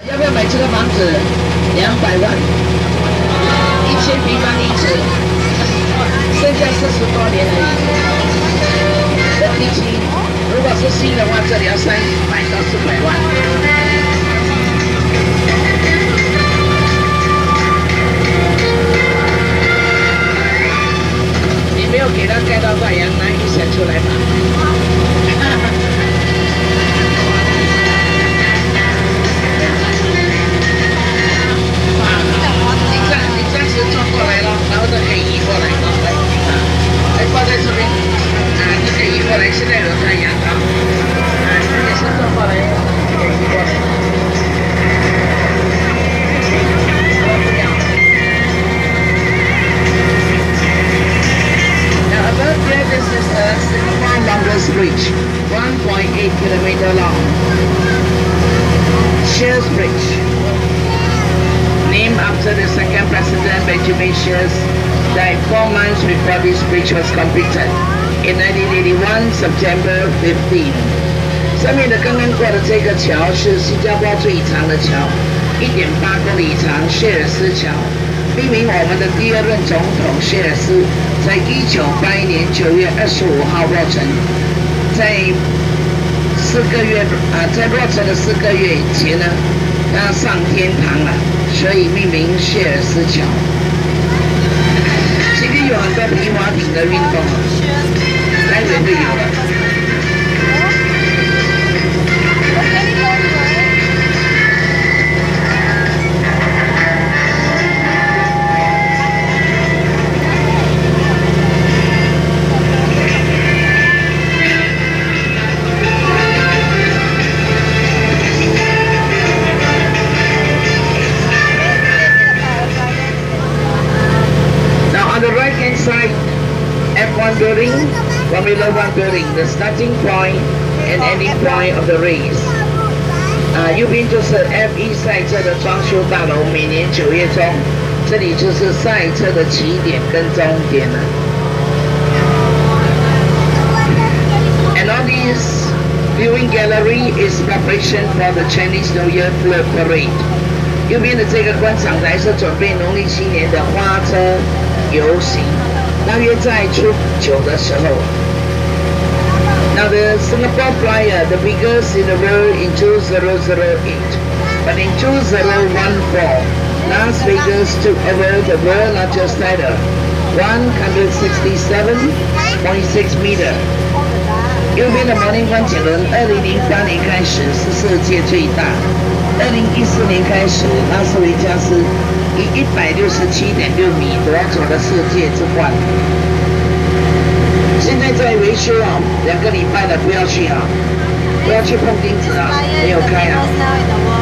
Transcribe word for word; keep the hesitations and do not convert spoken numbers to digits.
要不要买这个房子？两百万，一千平方英尺，剩下四十多年而已。这地区如果是新的话，这里要三百到四百万。你没有给它盖到太阳，那一显出来吧？转过来了，然后就可以移过来，来，啊，来挂在这边，啊，就可以移过来。现在有太阳啊，啊，也是转过来，可以移过来。Now above there, this is the Singapore longest bridge, one point eight kilometer long. Shears Bridge. Named after the second president Benjamin Shears, died four months before this bridge was completed in nineteen eighty-one, September fifteenth. 上面的刚刚过的这个桥是新加坡最长的桥， 一点八公里长，谢尔斯桥，命名我们的第二任总统谢尔斯，在一九八一年九月二十五号落成，在四个月啊，在落成的四个月以前呢，要上天堂了。 所以命名谢尔斯桥。今天有很多皮划艇的运动，待会会有的。 Side, F one building, Formula One building, the starting point and ending point of the race. 啊，右边就是 F 一 赛车的装修大楼，每年九月中，这里就是赛车的起点跟终点了。And all this viewing gallery is preparation for the Chinese New Year float parade. 右边的这个观赏台是准备农历新年的花车游行。 大约在初九的时候。Now the Singapore Flyer, the biggest in the world in two thousand eight, but in two thousand fourteen, Las Vegas took over the world largest title, one hundred sixty-seven point six meter. 右边的摩天观景轮，二零零八年开始是世界最大，二零一四年开始，拉斯维加斯。 以一百六十七点六米夺走了世界之冠。现在在维修啊，两个礼拜了，不要去啊，不要去碰钉子啊，没有开啊。